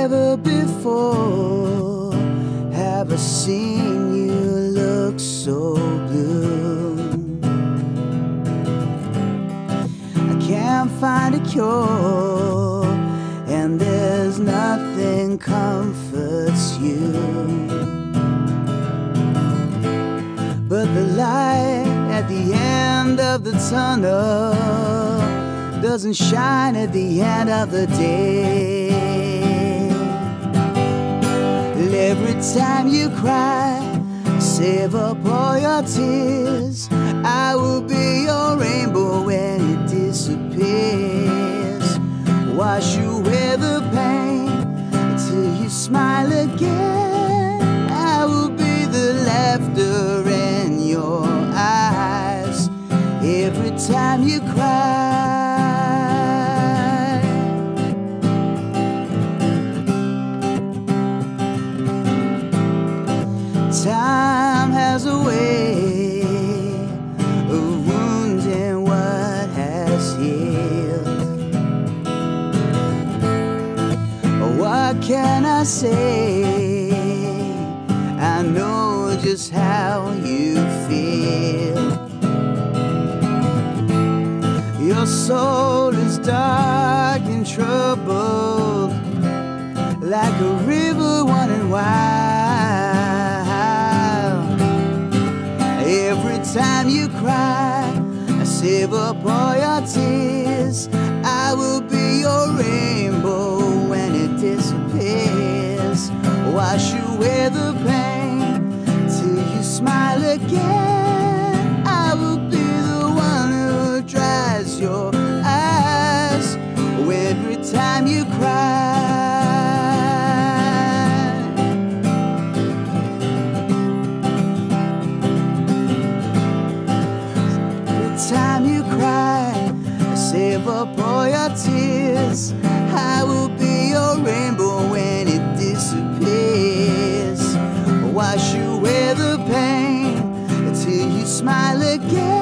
Never before have I seen you look so blue. I can't find a cure, and there's nothing comforts you. But the light at the end of the tunnel doesn't shine at the end of the day. Every time you cry, save up all your tears. I will be your rainbow when it disappears. Wash away the pain till you smile again. I will be the laughter in your eyes every time you cry. Time has a way of wounding what has healed. What can I say? I know just how you feel. Your soul is dark and troubled, like a river running wild. Every time you cry, I save up all your tears. I will be your rainbow when it disappears. Wash away the pain till you smile again. I will be the one who dries your eyes every time you cry. Time you cry, save up all your tears. I will be your rainbow when it disappears. Wash away the pain till you smile again.